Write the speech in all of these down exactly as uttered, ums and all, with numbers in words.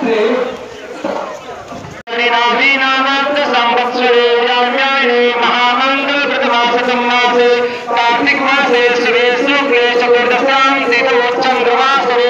कार्तिक मासे शिवे शुक्ले चतुर्दश्यां चंद्रमासे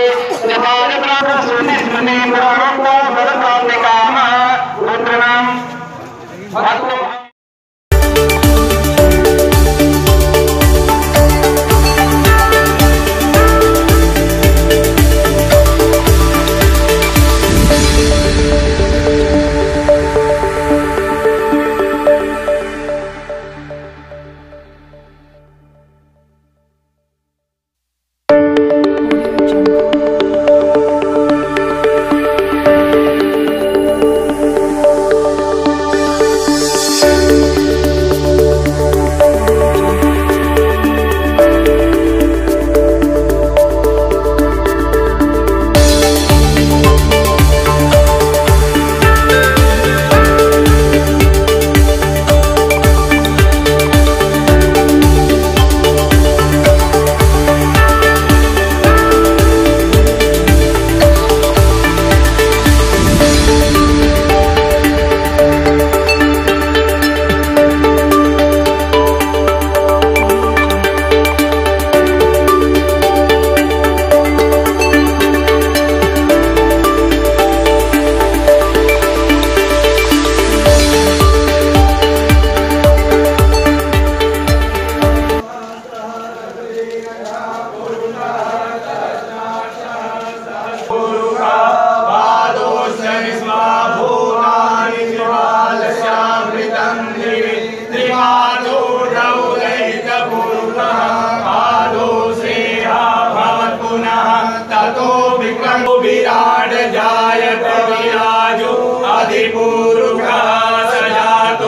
विराट जायत विराजो अधिपूरुषः सजातो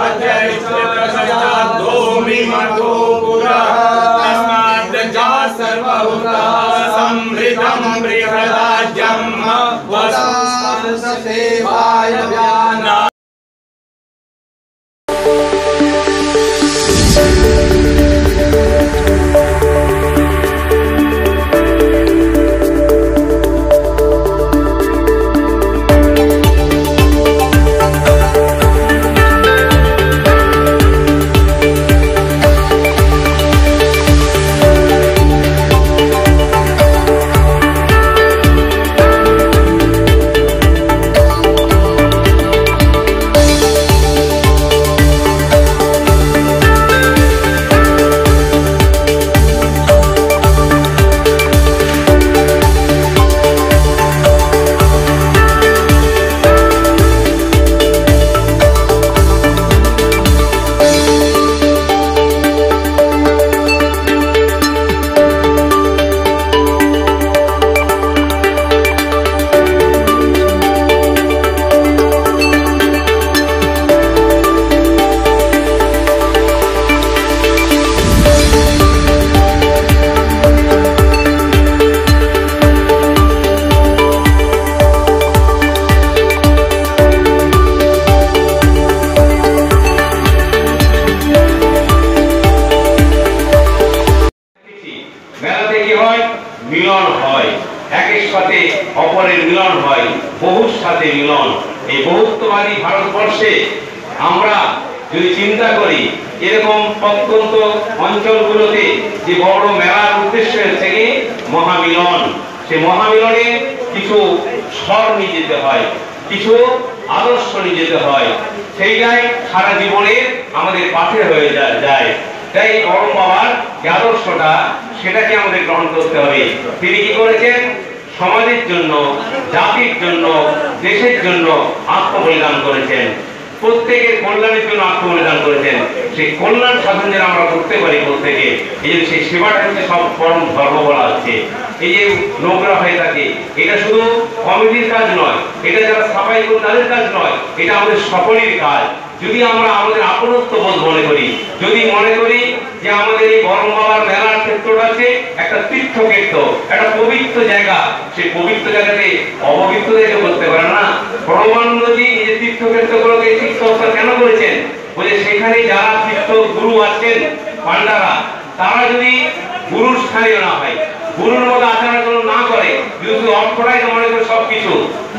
अध्यरिष्टप्रसजातो मिमतो पुरः तस्मात् जा सर्वभूतः समृद्धं बृहदाज्यं वसुसेवाय व्याना মিলন হয় একের সাথে অপরের মিলন হয় বহুর সাথে মিলন এই বহুত্ববাদী ভারতবর্ষে আমরা যদি চিন্তা করি এরকম প্রত্যন্ত অঞ্চলগুলোতে যে বড় মেলার উদ্দেশ্য হচ্ছে কি মহামিলন সেই মহামিলনে কিছু স্বর নিয়ে যেতে হয় কিছু আদর্শ নিয়ে যেতে হয় সেইটাই সারা জীবনে আমাদের পাথে হয়ে যায় তাই বড় বাবার যে আদর্শটা সেটাকে আমাদের গ্রহণ করতে হবে তিনি কি করেছেন সমাজের জন্য জাতির জন্য দেশের জন্য আত্মবলিদান করেছেন প্রত্যেকের কল্যাণের জন্য আত্মবলিদান করেছেন সেই কল্যাণ সাধন যেন আমরা করতে পারি প্রত্যেকে এই যে সেই সেবাটা হচ্ছে সব পরম ধর্ম বলা হচ্ছে এই যে নোংরা হয়ে থাকে এটা শুধু কমিটির কাজ নয় এটা যারা সাফাই করে তাদের কাজ নয় এটা আমাদের সকলের কাজ যদি আমরা আমাদের আপনত্ব বোধ মনে করি যদি মনে করি যে আমাদের এই বড় বাবার মেলার ক্ষেত্রটা আছে একটা তীর্থক্ষেত্র একটা পবিত্র জায়গা সেই পবিত্র জায়গাতে অপবিত্র জায়গা করতে পারে না পরমানন্দজি এই যে তীর্থক্ষেত্রগুলোকে তীর্থস্থান কেন করেছেন বলে সেখানে যারা তীর্থ গুরু আছেন পান্ডারা তারা যদি গুরুর স্থানীয় না হয় গুরুর মতো আচরণ না করে যদি অর্থটাই মনে করে সবকিছু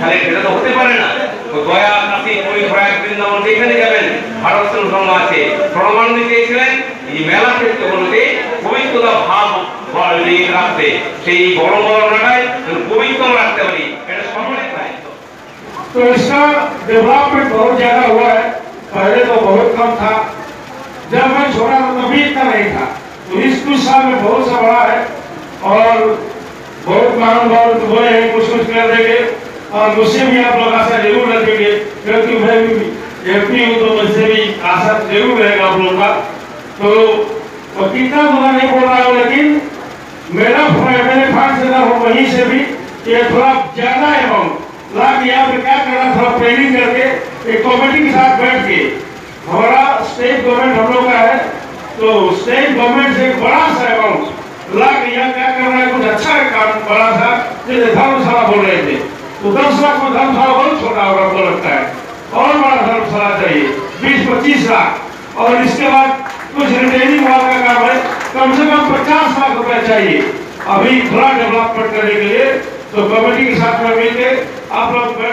তাহলে এটা তো হতে পারে না। তো দয়া কাশী পুরী প্রয়াগ বৃন্দাবন যেখানে যাবেন ভারত সংঘ আছে, প্রমাণ দিতে চেয়েছিলেন এই মেলা ক্ষেত্রগুলোতে পবিত্রতা ভাব রাখতে, সেই বড় বড়টাই পবিত্র রাখতে পারি, এটা সম্মানিত হয়। तो इसका डेवलपमेंट बहुत ज्यादा हुआ है, पहले तो बहुत कम था। जब मैं छोटा था तभी इतना नहीं था, तो इस कुछ साल में बहुत सा बड़ा है और बहुत महानुभाव बोले हैं कुछ कुछ कर देंगे और मुझसे भी आप लोग आशा जरूर रखेंगे, क्योंकि मैं भी एमपी हूँ तो मुझसे भी आशा जरूर रहेगा आप लोगों का। तो कितना बुरा नहीं बोल रहा हूँ, लेकिन मेरा मैंने फंड से ना हो वहीं से भी ये थोड़ा ज्यादा अमाउंट लाख यहाँ पे क्या करना, थोड़ा प्लानिंग करके एक कमेटी के साथ बैठ के, हमारा स्टेट गवर्नमेंट हम लोग का है, तो स्टेट गवर्नमेंट से एक बड़ा सा अमाउंट लाख यहाँ क्या करना है, कुछ अच्छा काम बड़ा सा, जैसे धर्मशाला बोल रहे थे, तो दस लाख में धर्मशाला बहुत छोटा होगा हमको लगता है, और बड़ा धर्मशाला चाहिए बीस पच्चीस लाख, और इसके बाद कुछ रिटेलिंग वाला का काम है, कम से कम पचास लाख रुपए चाहिए अभी थोड़ा डेवलपमेंट करने के लिए। तो कमेटी के साथ में मिलकर आप लोग